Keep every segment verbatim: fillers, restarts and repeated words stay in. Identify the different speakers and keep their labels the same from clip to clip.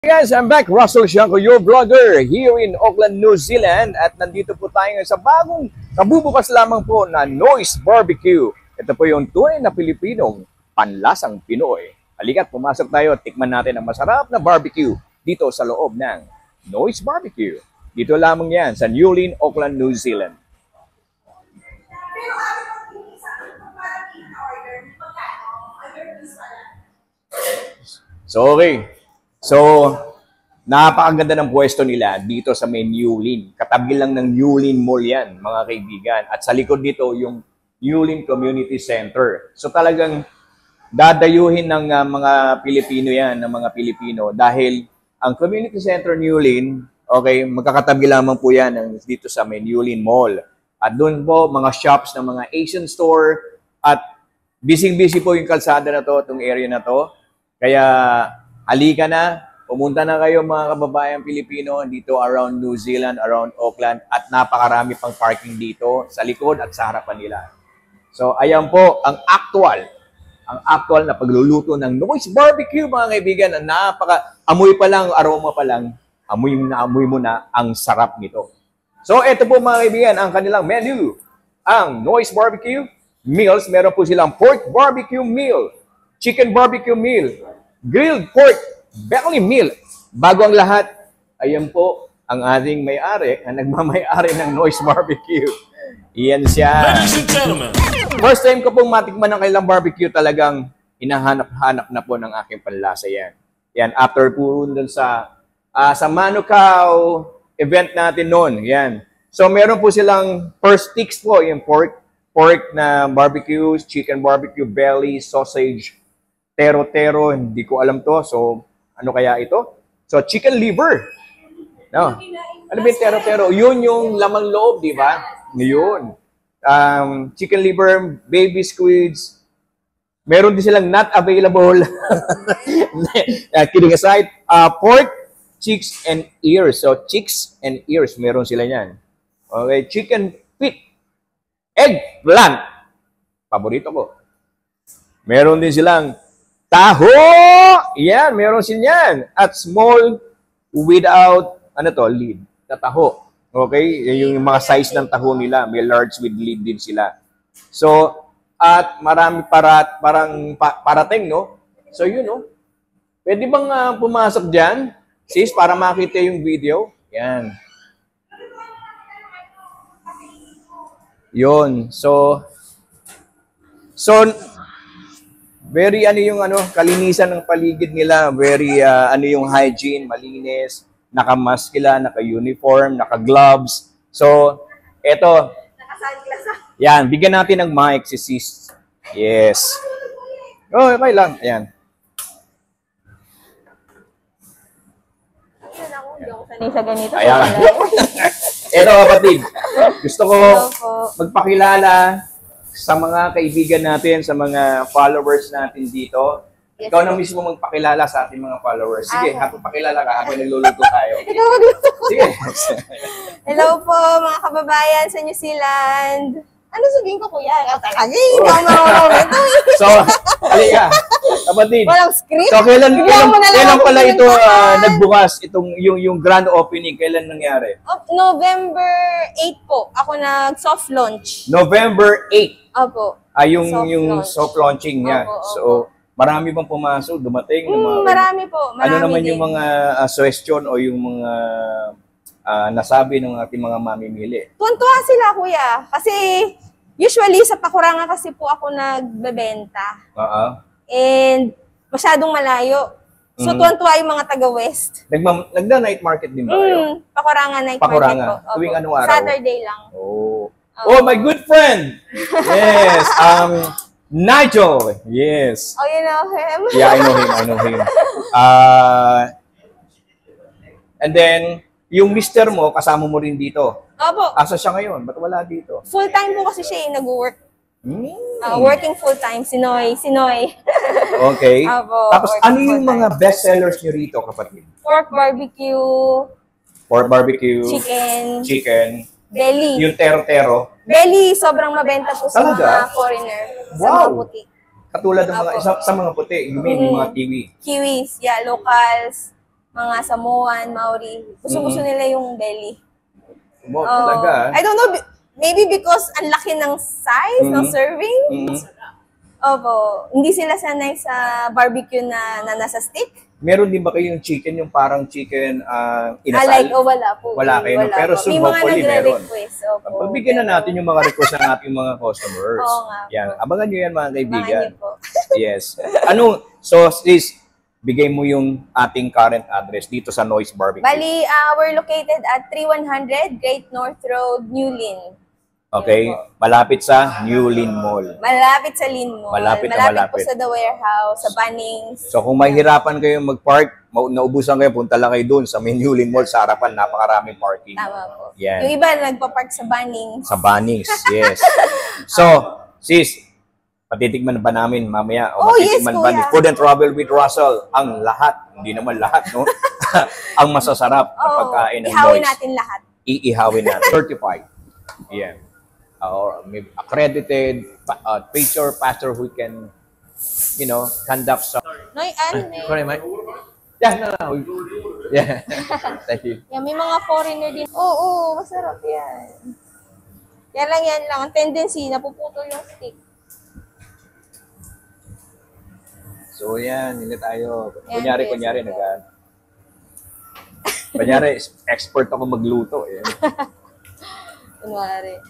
Speaker 1: Guys, I'm back, Russell Shanko, your vlogger here in Auckland, New Zealand, at nandito po tayo sa bagong kabubukas lamang po na Noise Barbecue. Ito po yung tunay na Pilipinong panlasang Pinoy. Halika't pumasok tayo at tikman natin ang masarap na barbecue dito sa loob ng Noise Barbecue. Dito lamang yan sa Newlyn, Auckland, New Zealand. So okay. So, napakaganda ng pwesto nila dito sa may Newlyn. Katabi lang ng Newlyn Mall yan, mga kaibigan. At sa likod nito, yung Newlyn Community Center. So talagang dadayuhin ng uh, mga Pilipino yan, ng mga Pilipino. Dahil ang Community Center Newlyn, okay, magkakatabi lamang po yan ng, dito sa may Newlyn Mall. At doon po, mga shops ng mga Asian store. At busy-busy po yung kalsada na to, itong area na to. Kaya halika na, pumunta na kayo mga kababayang Pilipino dito around New Zealand, around Auckland, at napakarami pang parking dito sa likod at sa harapan nila. So ayan po ang actual, ang actual na pagluluto ng Noise Barbecue mga kaibigan. Napaka, amoy pa lang, aroma pa lang, amoy na amoy mo na ang sarap nito. So ito po mga kaibigan, ang kanilang menu, ang Noise Barbecue meals. Meron po silang pork barbecue meal, chicken barbecue meal, grilled pork belly meal. Bago ang lahat, ayan po ang ating may-ari, ang nagmamay-ari ng Noise Barbecue. Iyan siya.
Speaker 2: Ladies and gentlemen.
Speaker 1: First time ko pong matikman ng kailang barbecue, talagang hinahanap-hanap na po ng aking panlasa yan. Yan, after po dun sa, uh, sa Manukau event natin noon. Yan. So meron po silang first sticks po, yung pork, pork na barbecue, chicken barbecue, belly, sausage, tero-tero, hindi ko alam to. So, ano kaya ito? So, chicken liver. No. Ano ba yung tero-tero? Yun yung lamang loob, di ba? Yun. Um, chicken liver, baby squids. Meron din silang not available. uh, kidding aside. Uh, pork, cheeks, and ears. So, cheeks and ears. Meron sila yan. Okay. Chicken feet. Eggplant. Paborito ko. Meron din silang taho! Yan, meron sin yan. At small without, ano to, lid. Na taho. Okay? Yung mga size ng taho nila. May large with lid din sila. So, at marami para, parang pa, parating, no? So, yun, no? Pwede bang uh, pumasok dyan, sis, para makita yung video? Yan. Yun. So, so, very ano yung ano, kalinisan ng paligid nila, very uh, ano yung hygiene, malinis, naka-mask sila, naka-uniform, naka-gloves. So, eto. Naka-sunglass. Yan, bigyan natin ng mic si sis. Yes. Oh, okay lang. Ayan.
Speaker 3: Sanay sa ganito.
Speaker 1: Ayan. Eto kapatid, gusto ko magpakilala sa mga kaibigan natin, sa mga followers natin dito. Yes, ikaw na mismo magpakilala sa ating mga followers. Sige, habang pakilala ka, habang nagluluto tayo. Sige.
Speaker 3: Hello po mga kababayan sa New Zealand. Ano sabihin ko kuya? Talaga, ikaw marunong ito.
Speaker 1: So, halika. Kapatid.
Speaker 3: Walang script.
Speaker 1: So, kailan, kailan, kailan pala ito uh, nagbukas, itong, yung, yung grand opening, kailan nangyari?
Speaker 3: Oh, November eighth po. Ako nag-soft launch.
Speaker 1: November eighth.
Speaker 3: Opo.
Speaker 1: Ay, yung,
Speaker 3: soft
Speaker 1: yung
Speaker 3: launch.
Speaker 1: soft launching niya.
Speaker 3: Opo, opo.
Speaker 1: So, marami bang pumasok, dumating?
Speaker 3: Mm,
Speaker 1: mga,
Speaker 3: marami po. Marami
Speaker 1: ano naman
Speaker 3: din.
Speaker 1: yung mga uh, suggestion o yung mga uh, nasabi ng ating mga mamimili?
Speaker 3: Tuwan-tuwa sila kuya. Kasi usually sa pakurangan kasi po ako nagbebenta.
Speaker 1: Oo.
Speaker 3: And masyadong malayo. So,
Speaker 1: Mm.
Speaker 3: tuwan-tuwa yung mga taga-West.
Speaker 1: Nagma- Nagda-night market din ba kayo?
Speaker 3: Mm, pakurangan night
Speaker 1: Pakurangan.
Speaker 3: market po.
Speaker 1: Tuwing
Speaker 3: Opo.
Speaker 1: anong araw?
Speaker 3: Saturday lang.
Speaker 1: Oh.
Speaker 3: Oo.
Speaker 1: Oh, my good friend! Yes, um, Nigel! Yes.
Speaker 3: Oh, you know him?
Speaker 1: Yeah, I know him, I know him. Uh, and then, yung mister mo, kasama mo rin dito.
Speaker 3: Opo.
Speaker 1: Asa siya ngayon? Ba't wala dito?
Speaker 3: Full-time po kasi siya eh, nag-work.
Speaker 1: Hmm.
Speaker 3: Uh, working full-time, Sinoy, Sinoy.
Speaker 1: Okay.
Speaker 3: Opo,
Speaker 1: Tapos,
Speaker 3: working
Speaker 1: ano yung
Speaker 3: full-time.
Speaker 1: mga best sellers nyo rito, kapatid?
Speaker 3: Pork barbecue,
Speaker 1: Pork barbecue,
Speaker 3: chicken,
Speaker 1: chicken,
Speaker 3: belly.
Speaker 1: yung tero-tero.
Speaker 3: Belly, sobrang mabenta po sa
Speaker 1: Talaga?
Speaker 3: mga foreigner. Sa
Speaker 1: Wow.
Speaker 3: mga puti.
Speaker 1: Katulad ng mga,
Speaker 3: Apo.
Speaker 1: sa, sa mga puti, you mean, yung mga kiwi.
Speaker 3: Kiwis, yeah, locals. mga Samoan, Maori. Gusto-gusto
Speaker 1: Mm.
Speaker 3: nila yung belly.
Speaker 1: Wow,
Speaker 3: Oo.
Speaker 1: talaga.
Speaker 3: I don't know, bi- maybe because ang laki ng size ng
Speaker 1: Mhm.
Speaker 3: serving.
Speaker 1: Mm.
Speaker 3: Opo. Hindi sila sanay sa barbecue na, na nasa stick.
Speaker 1: Meron din ba kayong chicken, yung parang chicken ah,
Speaker 3: Ah,
Speaker 1: inasal?
Speaker 3: like, oh, wala po.
Speaker 1: Wala kayo, no? Pero
Speaker 3: po.
Speaker 1: soon,
Speaker 3: May mga
Speaker 1: hopefully, meron.
Speaker 3: nagre-request. Opo.
Speaker 1: Pagbigyan na
Speaker 3: pero-
Speaker 1: natin yung mga request ng ating mga customers.
Speaker 3: Oo nga po.
Speaker 1: Yan. Abangan nyo yan, mga
Speaker 3: Abangan
Speaker 1: kaibigan.
Speaker 3: niyo po.
Speaker 1: Yes. Ano, so sis, bigay mo yung ating current address dito sa Noise Barbecue.
Speaker 3: Bali, uh, we're located at thirty-one hundred Great North Road, New Lynn.
Speaker 1: Okay? Malapit sa New Lynn Mall.
Speaker 3: Malapit sa Lynn Mall.
Speaker 1: Malapit na
Speaker 3: malapit. po
Speaker 1: malapit.
Speaker 3: sa The Warehouse, sa Bunnings.
Speaker 1: So kung mahirapan kayo mag-park, mau- naubusan kayo, punta lang kayo doon sa may New Lynn Mall sa harapan, napakaraming parking.
Speaker 3: Tama po.
Speaker 1: Yan.
Speaker 3: Yung iba nagpa-park sa Bunnings.
Speaker 1: Sa Bunnings, yes. So, sis, patitikman ba namin mamaya?
Speaker 3: Oh, yes,
Speaker 1: matitikman
Speaker 3: kuya.
Speaker 1: ba ni Food and Travel with Russell ang lahat, hindi naman lahat, no? ang masasarap na
Speaker 3: Oh,
Speaker 1: pagkain ng
Speaker 3: ihawin
Speaker 1: Noise.
Speaker 3: natin lahat.
Speaker 1: Iihawin natin. Certified. Yeah. Uh, or maybe accredited pa- uh, preacher, pastor who can, you know, conduct some...
Speaker 3: Noy, ano eh.
Speaker 1: Sorry, Mike. Yeah, no, no. Yeah. Thank you.
Speaker 3: Yan, may mga foreigner din. Oo, oo, masarap yan. Yan lang, yan lang. Ang tendency, napuputol yung stick.
Speaker 1: So, yan. Hindi tayo.
Speaker 3: Yan,
Speaker 1: Kunyari,
Speaker 3: yes,
Speaker 1: kunyari,
Speaker 3: yes.
Speaker 1: nag Kunyari, expert ako magluto. Eh.
Speaker 3: Kunwari.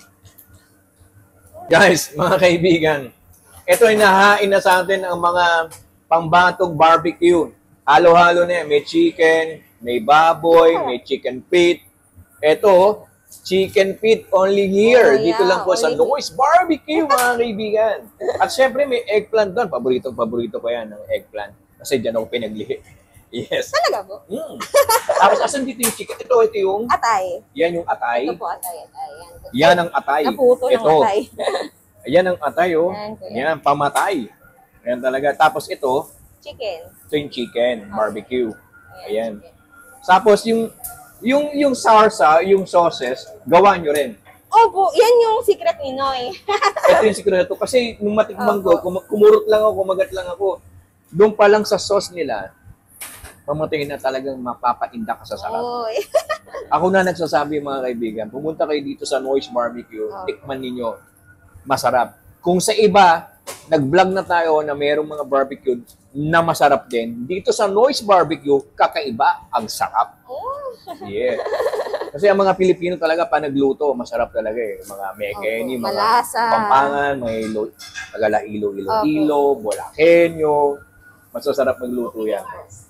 Speaker 1: Guys, mga kaibigan, ito ay nahain na sa atin ang mga pambatong barbecue. Halo-halo na yan. May chicken, may baboy, may chicken feet. Ito, chicken feet only here.
Speaker 3: Oh, yeah,
Speaker 1: Dito lang po sa
Speaker 3: only-
Speaker 1: Noise Barbecue, mga kaibigan. At syempre, may eggplant doon. Paborito-paborito ko yan, ng eggplant. Kasi dyan ako pinaglihi. Yes.
Speaker 3: Talaga po?
Speaker 1: Mm. Tapos, asan dito yung chicken? Ito, ito yung,
Speaker 3: Atay.
Speaker 1: yan yung atay.
Speaker 3: Ito po, atay, atay. Yan.
Speaker 1: Yan ang atay.
Speaker 3: Naputo ng
Speaker 1: Ito.
Speaker 3: atay.
Speaker 1: Yan ang atay, oh.
Speaker 3: Yan, kuya.
Speaker 1: Yan, pamatay. Yan talaga. Tapos ito,
Speaker 3: Chicken.
Speaker 1: ito yung chicken, barbecue. Ayan.
Speaker 3: chicken.
Speaker 1: Tapos yung, yung, yung sarsa, yung sauces, gawa nyo rin.
Speaker 3: Opo, yan yung secret ni Noy.
Speaker 1: Ito yung sikreto. Kasi nung matikman ko,
Speaker 3: Opo.
Speaker 1: kum- kumurot lang ako, kumagat lang ako. Doon pa lang sa sauce nila, pamatay na talagang mapapainda ka sa sarap.
Speaker 3: Oy.
Speaker 1: Ako na nagsasabi, mga kaibigan, pumunta kayo dito sa Noise Barbecue,
Speaker 3: Oh.
Speaker 1: tikman ninyo. Masarap. Kung sa iba, nag-vlog na tayo na mayroong mga barbecue na masarap din, dito sa Noise Barbecue, kakaiba, ang sarap.
Speaker 3: Oh.
Speaker 1: Yeah. Kasi ang mga Pilipino talaga, pa nagluto, masarap talaga eh. Mga Mekeni,
Speaker 3: Opo,
Speaker 1: mga
Speaker 3: malasa.
Speaker 1: Pampangan, mga ilo, tagala ilo, ilo, ilo, Bulakenyo. Masasarap magluto yan.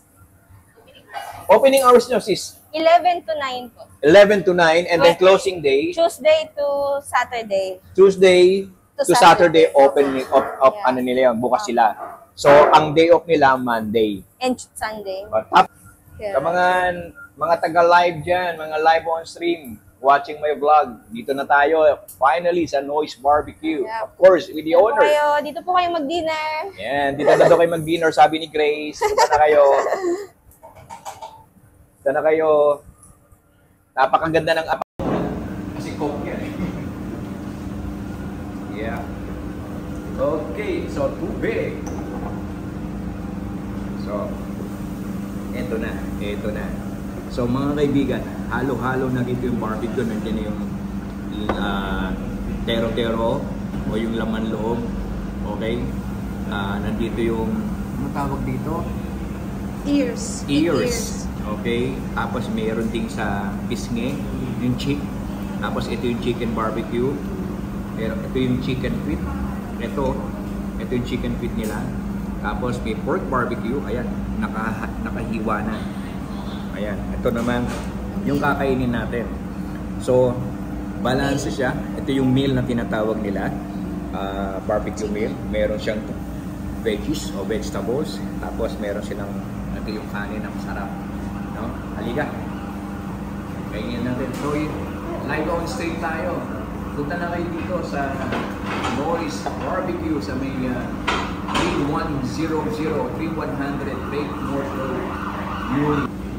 Speaker 1: Opening hours nyo, sis?
Speaker 3: eleven to nine po.
Speaker 1: eleven to nine, and then
Speaker 3: Wait.
Speaker 1: closing day,
Speaker 3: Tuesday to Saturday.
Speaker 1: Tuesday to,
Speaker 3: To
Speaker 1: Saturday,
Speaker 3: Saturday.
Speaker 1: open off, off
Speaker 3: Yeah.
Speaker 1: ano nila yan, bukas sila. So, ang day off nila, Monday.
Speaker 3: And Sunday.
Speaker 1: But, tap,
Speaker 3: Yeah.
Speaker 1: sa mga, mga taga-live dyan, mga live on stream, watching my vlog, dito na tayo, finally, sa Noise Barbecue.
Speaker 3: Yeah.
Speaker 1: Of course, with the
Speaker 3: Dito po
Speaker 1: owner.
Speaker 3: kayo, dito po kayo mag-dinner.
Speaker 1: Yan, dito na daw kayo mag-dinner, sabi ni Grace. Dito na kayo. Dito na kayo. Napakaganda ng apa. Kasi coke yan eh. Yeah. Okay, so tubig. So, eto na, eto na. So mga kaibigan, halo-halo na dito yung barbecue. Nandiyan na yung uh, tero-tero o yung laman loob. Okay? Ah, nandito yung, ano tawag dito?
Speaker 3: Ears.
Speaker 1: Ears. Okay? Tapos mayroon ding sa pisngi, yung chick. Tapos ito yung chicken barbecue. Pero ito yung chicken feet. Ito, ito yung chicken feet nila. Tapos may pork barbecue. Ayan, naka, nakahiwa na. Ayan, ito naman yung kakainin natin. So, balance siya. Ito yung meal na tinatawag nila. Ah, barbecue meal. Meron siyang veggies o vegetables. Tapos meron silang ito yung kanin na masarap. No? Halika. Kainin natin. So, live on stage tayo. Punta na kayo dito sa Noise Barbecue sa may uh, thirty-one hundred, thirty-one hundred Great North Road. Yun.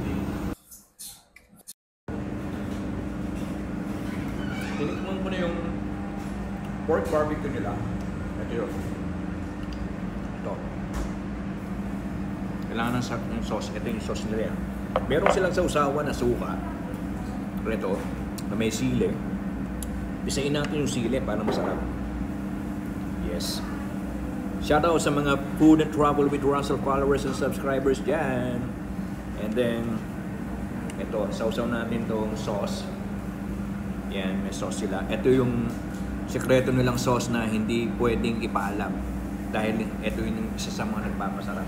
Speaker 1: Tinikman mo na yung pork barbecue nila. Ito yun. Ito. Kailangan ng, sa- ng sauce. Ito yung sauce nila yan. Meron silang sausawan na suka. Ito, na may sili. Bisain natin yung sili para masarap. Yes. Shoutout sa mga Food and Travel with Russell followers and subscribers dyan. And then, ito, sausaw natin tong sauce. Yan, may sauce sila. Ito yung sekreto nilang sauce na hindi pwedeng ipaalam. Dahil ito yung isa sa mga nagpapasarap.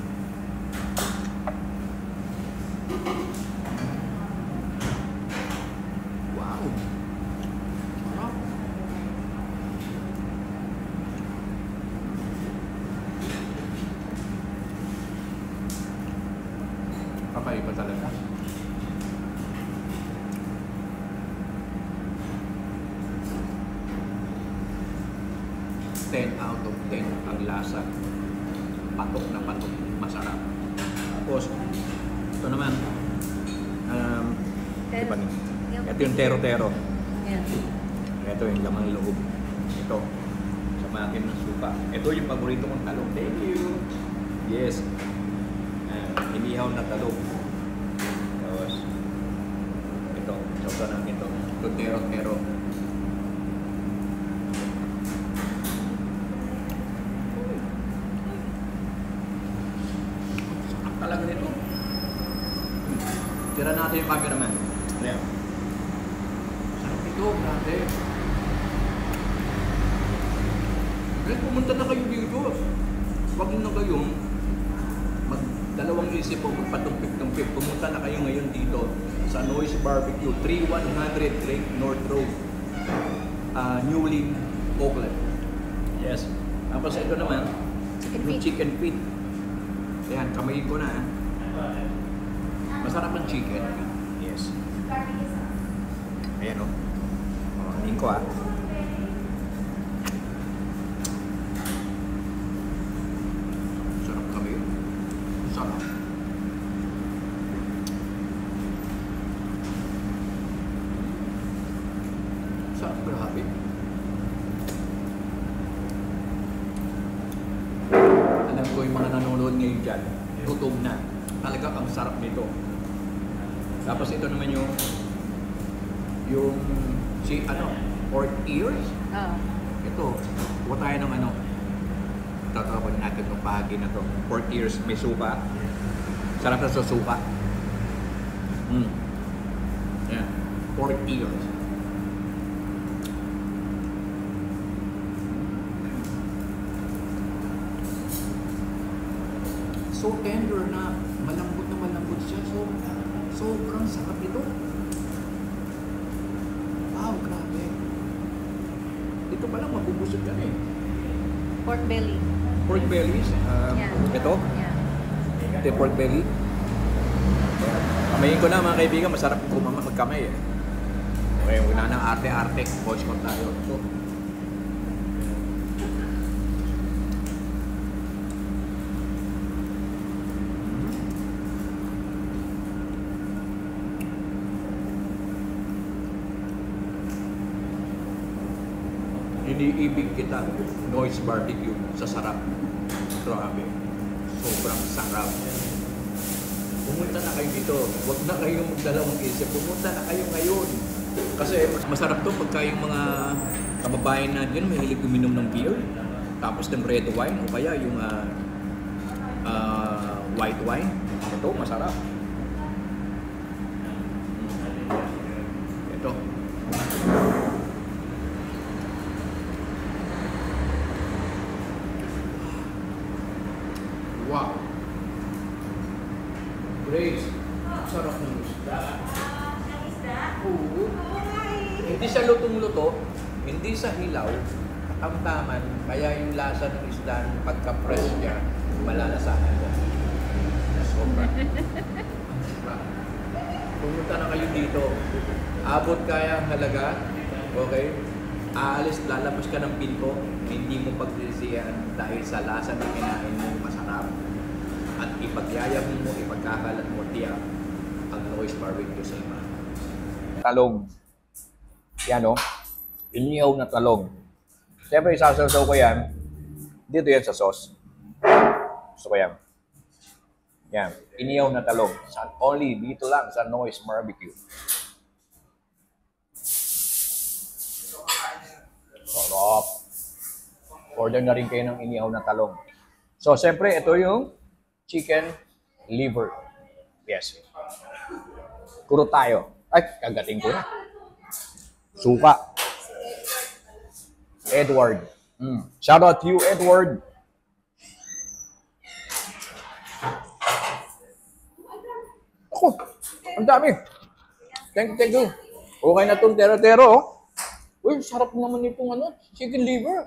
Speaker 1: Wow! Sarap! Kakaiba talaga. ten out of ten ang lasa. Patok na patok. Masarap. Tapos, ito naman, um,
Speaker 3: Pero,
Speaker 1: diba,
Speaker 3: yung
Speaker 1: ito yung tero-tero.
Speaker 3: Yan.
Speaker 1: Ito yung lamang loob. Ito, sa makin ng suka. Ito yung paborito kong talong. Thank you! Yes. Uh, inihaw na talong. Tapos, ito, sausa natin ito. Ito, tero-tero. Talaga nito. Tira natin yung cameraman. Ayan. Sarap ito, grabe. Kaya pumunta na kayo dito. Huwag na kayong magdalawang isip o magpatumpik-tumpik. Pumunta na kayo ngayon dito sa Noise Barbecue, three one hundred Lake North Road, uh, Newly, Oakland. Yes. Tapos ito naman,
Speaker 3: Chicken
Speaker 1: yung
Speaker 3: feet.
Speaker 1: chicken feet. Ayan, kamayin ko na. Masarap ang chicken. Yes. Ayan o. Oh. Kamayin ko ah. Sarap kami. Sarap. Sarap, grabe. Alam ko yung mga nanonood ngayon dyan, gutom na. Talaga ang sarap nito. Tapos ito naman yung yung si ano, pork ears.
Speaker 3: Oh.
Speaker 1: Ito, kuha tayo ng ano. Tatawagin natin itong bahagi na to. Pork ears, may suka. Sarap na sa suka. Mm. Yan, pork ears. So tender na, malambot na malambot siya. So, sobrang sarap ito. Wow, grabe. Ito pa lang, mabubusog ka na eh.
Speaker 3: Pork belly.
Speaker 1: Pork bellies. Um,
Speaker 3: Yan.
Speaker 1: Ito,
Speaker 3: Yan.
Speaker 1: ito yung pork belly. Kamayin ko na mga kaibigan, masarap kumama magkamay eh. Okay, wala nang arte-arte. Voice call tayo. So, iniibig kita, Noise Barbecue, sa sarap. Grabe. Sobrang sarap. Pumunta na kayo dito. Huwag na kayong magdalawang isip. Pumunta na kayo ngayon. Kasi masarap to pagka yung mga kababayan natin mahilig uminom ng beer, tapos ng red wine, o kaya yung uh, uh, white wine. Ito, masarap. Ito. Wow! Grace, sarap ng isda. Oo. Hindi siya lutong-luto, hindi sa hilaw, katamtaman, kaya yung lasa ng isda, pagka-fresh niya, malalasahan mo. Sobra. Pumunta na kayo dito. Abot kaya ang halaga, okay? Aalis, lalabas ka ng pinto, hindi mo pagsisiyan dahil sa lasa na kinain mo masarap. At ipagyayabing mo, ipagkakalat mo tiyak ang Noise Barbecue sa iba. Talong. Yan o. Inihaw na talong. Siyempre, isasaw ko yan. Dito yan sa sauce. Gusto ko yan. Yan, iniyaw na talong. Sa, only dito lang sa Noise Barbecue. Sarap. Order na rin kayo ng iniyaw na talong. So, siyempre, ito yung chicken liver. Yes. Kuro tayo. Ay, kagating ko na. Suka. Edward. Mm. Shout out to you, Edward. Ako, ang dami. Thank you, thank you. Okay na itong tero-tero. Oh. Uy, sarap naman itong ano, chicken liver.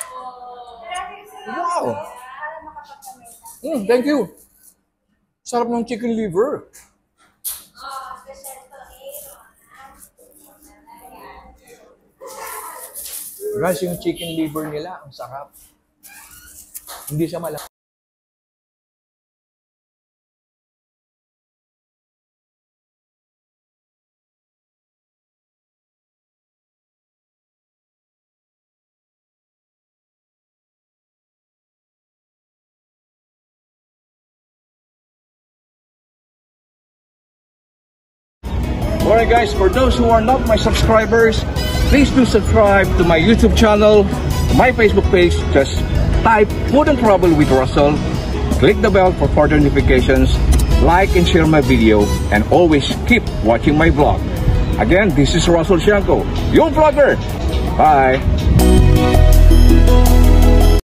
Speaker 1: Wow. Mm, thank you. Sarap ng chicken liver. Guys, yung chicken liver nila, ang sarap. Hindi siya malaki. Alright guys, for those who are not my subscribers, please do subscribe to my YouTube channel, my Facebook page. Just type Food and Travel with Russell. Click the bell for further notifications. Like and share my video, and always keep watching my vlog. Again, this is Russell Shanko, your vlogger. Bye.